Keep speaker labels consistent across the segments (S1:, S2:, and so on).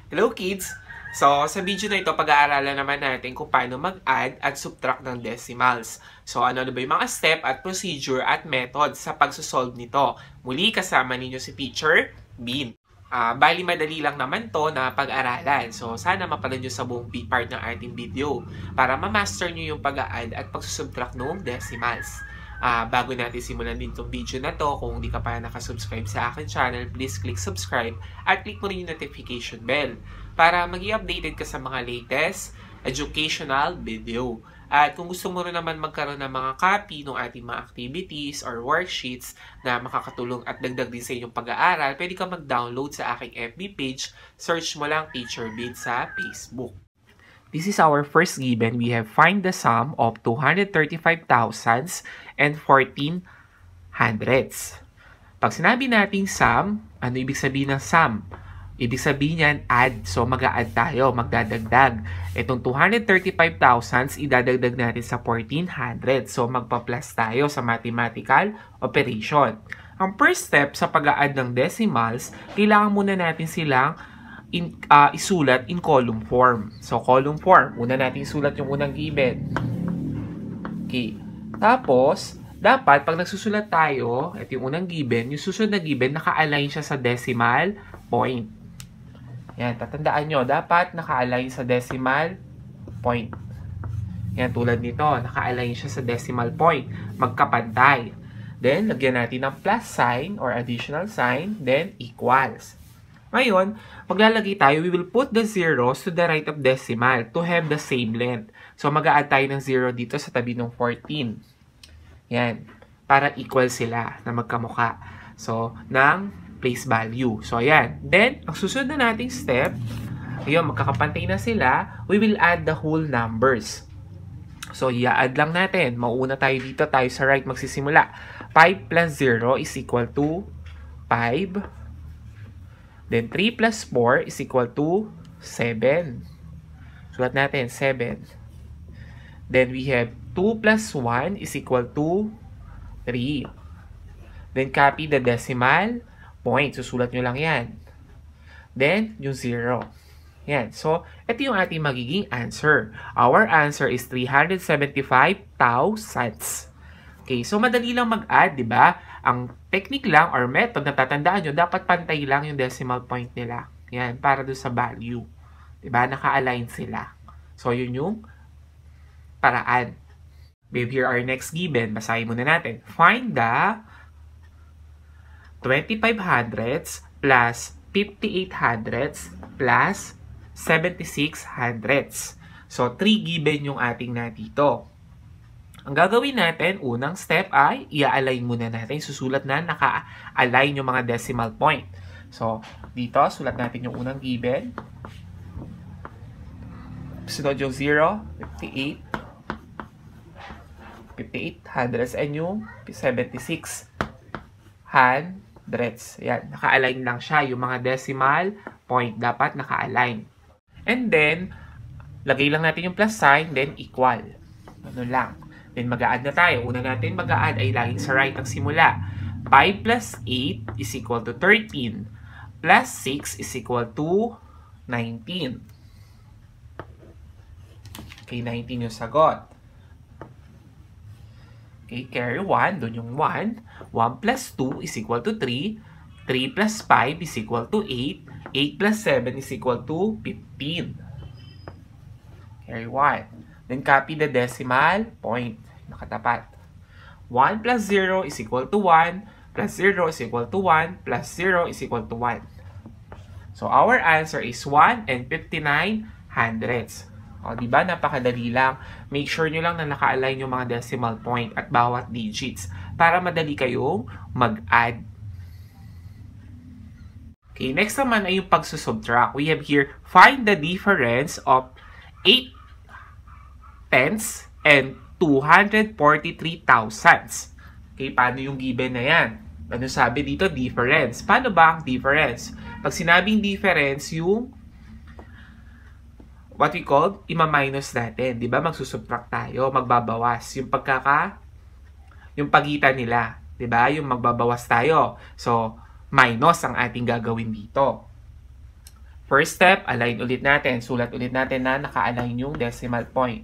S1: Hello kids! So, sa video na ito, pag-aaralan naman natin kung paano mag-add at subtract ng decimals. So, ano ba yung mga step at procedure at method sa pagsosolve nito? Muli, kasama ninyo si Teacher Bean. Bali, madali lang naman to na pag-aralan. So, sana mapanood nyo sa buong part ng ating video para ma-master nyo yung pag-add at pagsusubtract ng decimals. Bago natin simulan din itong video na to, kung hindi ka pa nakasubscribe sa akin channel, please click subscribe at click mo rin yung notification bell para maging updated ka sa mga latest educational video. At kung gusto mo rin naman magkaroon ng mga copy ng ating mga activities or worksheets na makakatulong at dagdag din sa inyong pag-aaral, pwede ka mag-download sa aking FB page. Search mo lang Teacher Bean sa Facebook. This is our first given. We have find the sum of 235,000 and 14 hundredths. Pag sinabi nating sum, ano ibig sabihin ng sum? Ibig sabihin yan, add. So, mag-a-add tayo, magdadagdag. Itong 235,000, idadagdag natin sa 1400. So, magpa-plus tayo sa mathematical operation. Ang first step sa pag-a-add ng decimals, kailangan muna natin silang isulat in column form. So, column form. Una natin isulat yung unang given. Okay. Tapos, dapat, pag nagsusulat tayo, ito yung unang given, yung susunod na given, naka-align siya sa decimal point. Yan, tatandaan nyo, dapat naka-align sa decimal point. Yan, tulad nito, naka-align siya sa decimal point. Magkapantay. Then, lagyan natin ng plus sign or additional sign, then equals. Ngayon, maglalagay tayo, we will put the zeros to the right of decimal to have the same length. So, mag-a-add tayo ng 0 dito sa tabi ng 14. Yan. Para equal sila na magkamukha. So, ng place value. So, ayan. Then, ang susunod na nating step, ayun, magkakapantay na sila, we will add the whole numbers. So, i-add lang natin. Mauuna tayo dito, tayo sa right magsisimula. 5 plus 0 is equal to 5. Then, 3 plus 4 is equal to 7. Sulat natin, 7. Then, we have 2 plus 1 is equal to 3. Then, copy the decimal point. Susulat nyo lang yan. Then, yung 0. Yan. So, ito yung ating magiging answer. Our answer is 375 thousandths. Okay, so madali lang mag-add, di ba? Ang technique lang or method na tatandaan nyo, dapat pantay lang yung decimal point nila. Yan, para doon sa value. Di ba? Naka-align sila. So, yun yung paraan. Babe, here our next given. Basahin muna natin. Find the 25 hundredths plus 58 hundredths plus 76 hundredths. So, 3 given yung ating natito. Ang gagawin natin, unang step ay i-align muna natin. Susulat na naka-align yung mga decimal point. So, dito, sulat natin yung unang given. Sunod yung 0, 58. 58 hundredths and yung 76 hundredths. Yan, naka-align lang siya. Yung mga decimal point dapat naka-align. And then, lagay lang natin yung plus sign, then equal. Ano lang. Then, mag-a-add na tayo. Una natin mag-a-add ay laging sa right ang simula. 5 plus 8 is equal to 13. Plus 6 is equal to 19. Okay, 19 yung sagot. Okay, carry 1. Doon yung 1. 1 plus 2 is equal to 3. 3 plus 5 is equal to 8. 8 plus 7 is equal to 15. Carry 1. Then, copy the decimal point. Nakatapat. 1 plus 0 is equal to 1. Plus 0 is equal to 1. Plus 0 is equal to 1. So, our answer is 1 and 59 hundredths. O, diba? Napakadali lang. Make sure nyo lang na naka-align yung mga decimal point at bawat digits para madali kayong mag-add. Okay, next naman ay yung pagsusubtract. We have here, find the difference of 8 tenths and 243 thousandths. Okay, paano yung given na yan? Ano sabi dito? Difference. Paano ba ang difference? Pag sinabing difference, yung what we call, ima-minus natin. Di ba? Magsusubtract tayo, magbabawas. Yung pagitan nila. Di ba? Yung magbabawas tayo. So, minus ang ating gagawin dito. First step, align ulit natin. Sulat ulit natin na naka-align yung decimal point.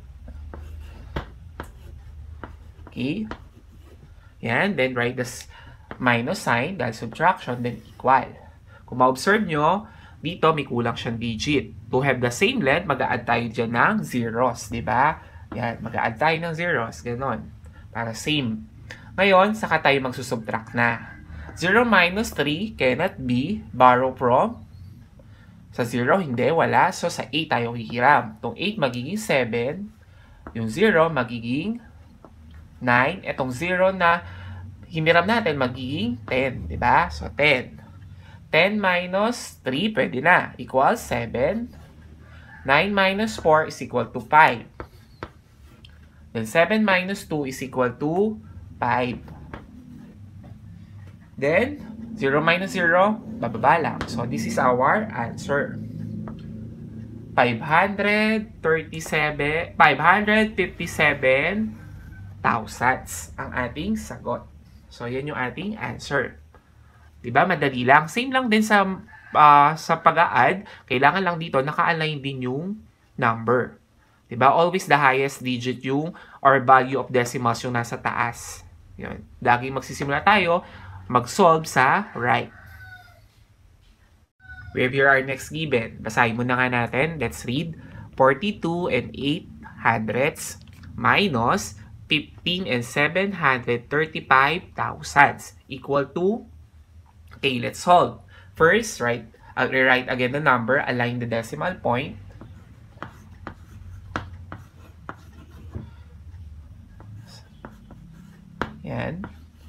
S1: Okay? Yan. Then, write the minus sign dahil subtraction, then equal. Kung ma-observe nyo, dito may kulang siyang digit. To have the same length, mag-a-add tayo dyan ng zeros. Diba? Yan. Mag-a-add tayo ng zeros. Ganon. Para same. Ngayon, saka tayo magsusubtract na. 0 minus 3 cannot be borrow from. Sa 0, hindi, wala. So, sa 8 tayo hihiram. Itong 8 magiging 7. Yung 0 magiging 9. Itong 0 na hiniram natin magiging 10. Diba? So, 10. 10 minus 3, pwede na. Equals 7. 9 minus 4 is equal to 5. Then, 7 minus 2 is equal to 5. Then, 0 minus 0, bababa lang. So, this is our answer. 557 thousandths ang ating sagot. So, yan yung ating answer. Diba? Madali lang. Same lang din sa pag-a-add. Kailangan lang dito, naka-align din yung number. Diba? Always the highest digit yung or value of decimals yung nasa taas. Yun. Laging magsisimula tayo mag-solve sa right. We have here our next given. Basahin muna nga natin. Let's read. 42 and 800ths minus 15 and 735 thousandths equal to, okay, let's solve. First, I'll rewrite again the number, align the decimal point. Yan.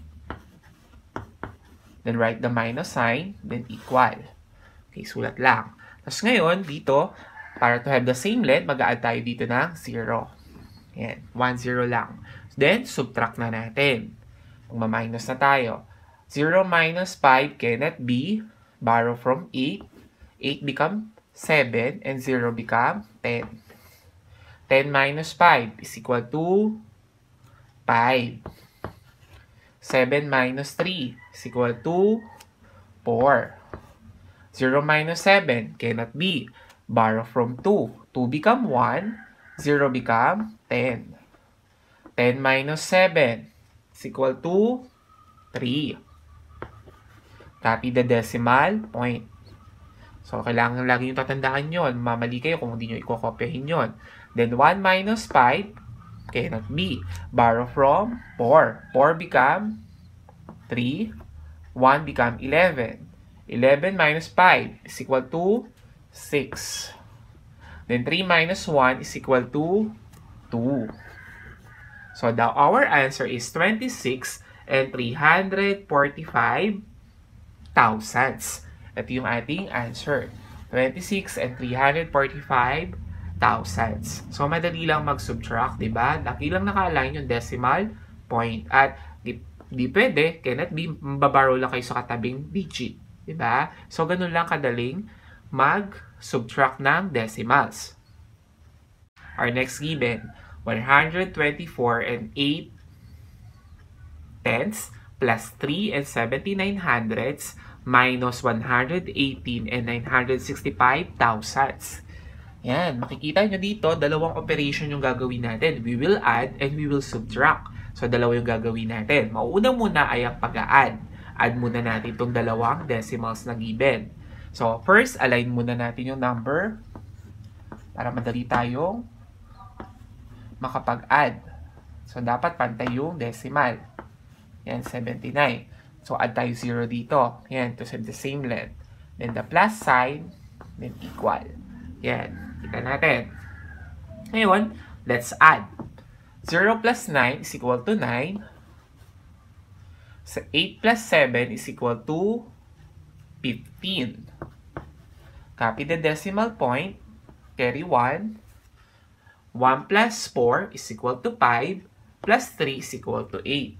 S1: Then write the minus sign, then equal. Okay, sulat lang. Tapos ngayon, dito, para to have the same length, mag-a-add tayo dito ng 0. Yan, 1, 0 lang. Then, subtract na natin. Kung ma-minus na tayo. 0 minus 5 cannot be. Borrow from 8. 8 become 7, and 0 become 10. 10 minus 5 is equal to 5. 7 minus 3 is equal to 4. 0 minus 7 cannot be. Borrow from 2. 2 become 1. 0 become 10. 10 minus 7 is equal to 3. Copy the decimal point. So, kailangan lagi yung tatandaan yun. Mamali kayo kung hindi nyo ikokopyahin yun. Then, 1 minus 5 cannot be. Borrow from 4. 4 become 3. 1 become 11. 11 minus 5 is equal to 6. Then 3 minus 1 is equal to 2. So our answer is 26 and 345 thousandths. Ito yung ating answer. 26 and 345 thousandths. So, madali lang mag-subtract, diba? Laki lang naka-align yung decimal point. At di pwede, cannot be, mababaro lang kayo sa katabing digit. Diba? So, ganun lang kadaling mag-subtract ng decimals. Our next given, 124 and 8 tenths plus 3 and 79 hundredths minus 118 and 965 thousandths. Yan, makikita nyo dito, dalawang operation yung gagawin natin. We will add and we will subtract. So, dalawa yung gagawin natin. Mauuna muna ay ang pag-a-add. Add muna natin itong dalawang decimals na given. So, first, align muna natin yung number para madali tayong makapag-add. So, dapat pantay yung decimal. Yan, 79. So, add tayo 0 dito. Yan, to have the same length. Then, the plus sign, then equal. Yan. Kita natin. Ngayon, let's add. 0 plus 9 is equal to 9. So, 8 plus 7 is equal to 15. Copy the decimal point. Carry 1. 1 plus 4 is equal to 5. Plus 3 is equal to 8.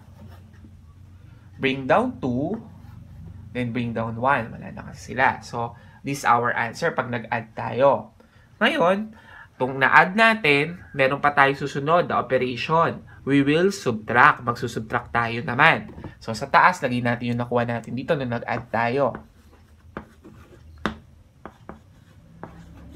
S1: Bring down 2. Then bring down 1. Wala na kasi sila. So, this is our answer pag nag-add tayo. Ngayon, itong na-add natin, meron pa tayo susunod na operation. We will subtract. Magsusubtract tayo naman. So, sa taas, lagay natin yung nakuha natin dito nung nag-add tayo.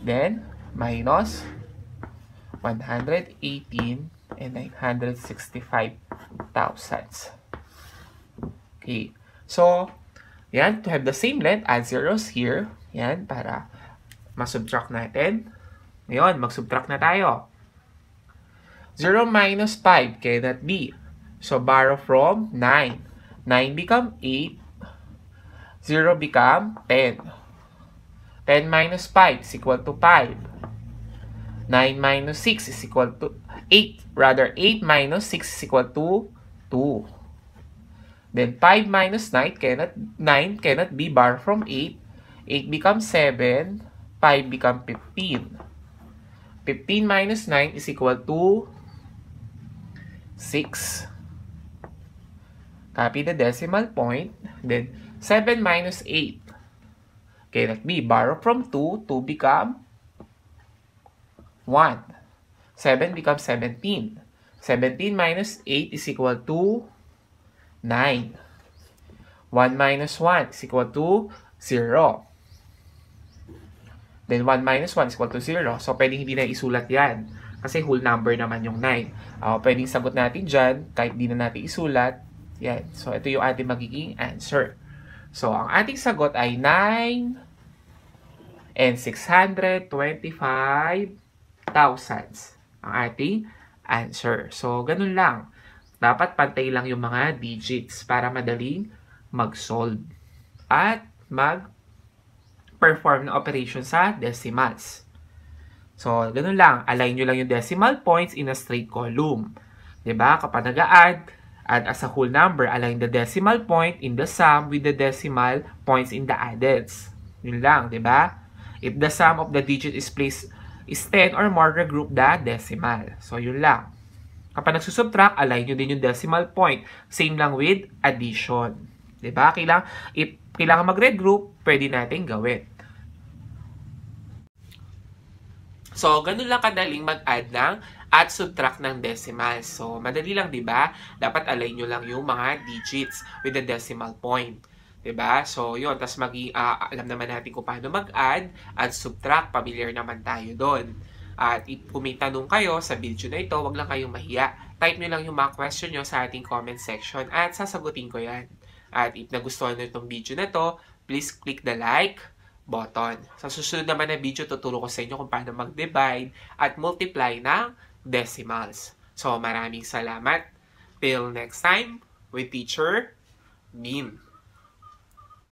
S1: Then, minus 118 and 965 thousandths. Okay. So, yan. To have the same length, add zeros here. Yan, para masubtract natin. Ngayon, magsubtract na tayo. 0 minus 5 cannot be. So, borrow from 9. 9 become 8. 0 become 10. 10 minus 5 is equal to 5. 9 minus 6 is equal to 8. Rather, 8 minus 6 is equal to 2. Then 5 minus 9 cannot be borrowed from 8. 8 becomes 7. 5 becomes 15. 15 minus 9 is equal to 6. Copy the decimal point. Then 7 minus 8 cannot be borrowed from 2. 2 become 1. 7 becomes 17. 17 minus 8 is equal to 9. 1 minus 1 is equal to 0. Then 1 minus 1 is equal to 0. So, pwedeng hindi na isulat yan. Kasi whole number naman yung 9. Pwedeng sagot natin dyan, kahit di na natin isulat. Yan. So, ito yung ating magiging answer. So, ang ating sagot ay 9 and 625 thousandths. Ang ating answer. So, ganun lang. Dapat pantay lang yung mga digits para madaling mag-solve. At mag-perform ng operation sa decimals. So, ganun lang. Align nyo lang yung decimal points in a straight column. Diba? Kapag nag-add, add as a whole number, align the decimal point in the sum with the decimal points in the addeds. Yun lang, diba? If the sum of the digit is 10 or more, regroup the decimal. So, yun lang. Kapag nagsusubtract, align nyo din yung decimal point. Same lang with addition. Diba? If kailangan mag-regroup, pwede natin gawin. So, ganun lang kadaling mag-add ng at subtract ng decimals. So, madali lang, di ba? Dapat align nyo lang yung mga digits with the decimal point. Di ba? So, yun. Tapos, alam naman natin kung paano mag-add at subtract. Familiar naman tayo doon. At kung may tanong kayo sa video na ito, wag lang kayong mahiya. Type nyo lang yung mga question nyo sa ating comment section at sasagutin ko yan. At if nagustuhan nyo itong video na to, please click the like button. Sa susunod naman na video, tuturo ko sa inyo kung paano mag-divide at multiply ng decimals. So, maraming salamat. Till next time, with Teacher Bean.